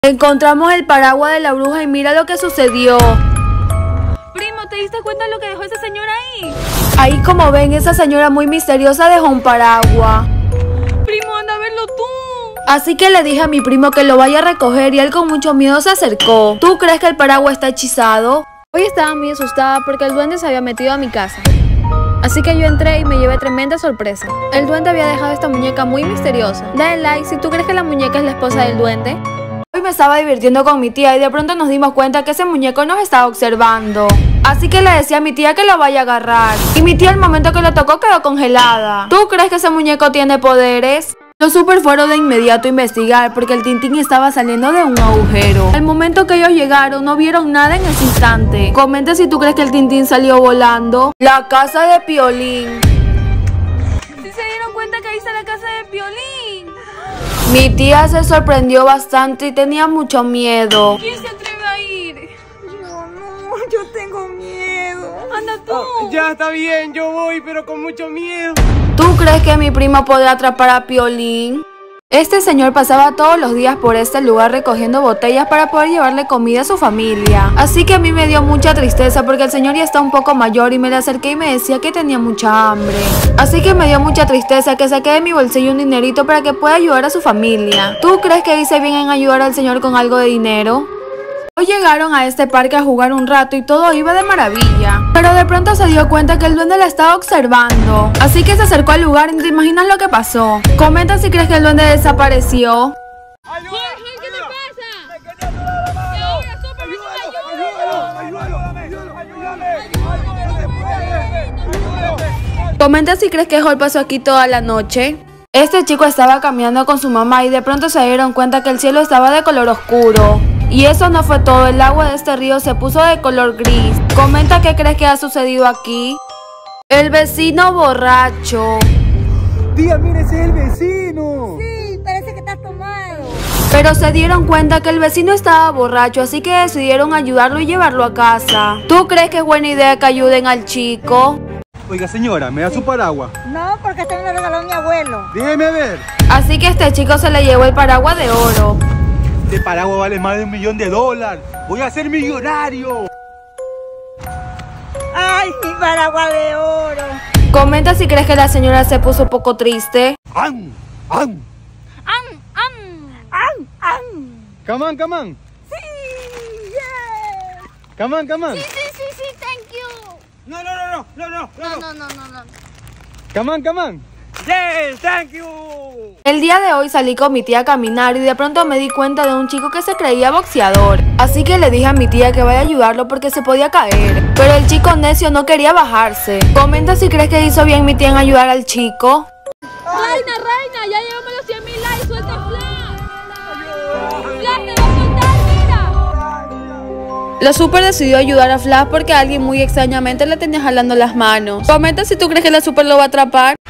Encontramos el paraguas de la bruja y mira lo que sucedió. Primo, ¿te diste cuenta de lo que dejó esa señora ahí? Ahí, como ven, esa señora muy misteriosa dejó un paraguas. Primo, anda a verlo tú. Así que le dije a mi primo que lo vaya a recoger y él con mucho miedo se acercó. ¿Tú crees que el paraguas está hechizado? Hoy estaba muy asustada porque el duende se había metido a mi casa. Así que yo entré y me llevé tremenda sorpresa. El duende había dejado esta muñeca muy misteriosa. Dale like si tú crees que la muñeca es la esposa del duende. Hoy me estaba divirtiendo con mi tía y de pronto nos dimos cuenta que ese muñeco nos estaba observando. Así que le decía a mi tía que lo vaya a agarrar. Y mi tía al momento que lo tocó quedó congelada. ¿Tú crees que ese muñeco tiene poderes? Los super fueron de inmediato a investigar porque el Tintín estaba saliendo de un agujero. Al momento que ellos llegaron no vieron nada en ese instante. Comenta si tú crees que el Tintín salió volando. La casa de Piolín. ¿Sí se dieron cuenta que ahí está la casa de Piolín? Mi tía se sorprendió bastante y tenía mucho miedo. ¿Quién se atreve a ir? Yo tengo miedo. Anda tú. Ya está bien, yo voy, pero con mucho miedo. ¿Tú crees que mi primo podrá atrapar a Piolín? Este señor pasaba todos los días por este lugar recogiendo botellas para poder llevarle comida a su familia. Así que a mí me dio mucha tristeza porque el señor ya está un poco mayor y me le acerqué y me decía que tenía mucha hambre. Así que me dio mucha tristeza que saqué de mi bolsillo un dinerito para que pueda ayudar a su familia. ¿Tú crees que hice bien en ayudar al señor con algo de dinero? Hoy llegaron a este parque a jugar un rato y todo iba de maravilla. Pero de pronto se dio cuenta que el duende la estaba observando. Así que se acercó al lugar y ¿te imaginas lo que pasó? Comenta si crees que el duende desapareció. Jorge, ¿qué te pasa? Y ahora, Superman, Comenta si crees que Jorge pasó aquí toda la noche. Este chico estaba caminando con su mamá y de pronto se dieron cuenta que el cielo estaba de color oscuro. Y eso no fue todo, el agua de este río se puso de color gris. Comenta qué crees que ha sucedido aquí. El vecino borracho. Tía, mire, ese es el vecino. Sí, parece que estás tomado. Pero se dieron cuenta que el vecino estaba borracho, así que decidieron ayudarlo y llevarlo a casa. ¿Tú crees que es buena idea que ayuden al chico? Oiga, señora, ¿me da su paraguas? No, porque este me lo regaló mi abuelo. Déjeme ver. Así que este chico se le llevó el paraguas de oro. Este paraguas vale más de $1 millón. Voy a ser millonario. Ay, mi paraguas de oro. Comenta si crees que la señora se puso un poco triste. ¡Am! ¡Am! ¡Am, am! Come on, come on. Sí, yeah. Come on, come on. Sí, thank you. No. No. Come on, come on. Yes, thank you. El día de hoy salí con mi tía a caminar y de pronto me di cuenta de un chico que se creía boxeador. Así que le dije a mi tía que vaya a ayudarlo porque se podía caer. Pero el chico necio no quería bajarse. Comenta si crees que hizo bien mi tía en ayudar al chico. Reina, ya llevamos los 100,000 likes, suelta Flash. Flash, te va a soltar, mira. La super decidió ayudar a Flash porque alguien muy extrañamente le tenía jalando las manos. Comenta si tú crees que la super lo va a atrapar.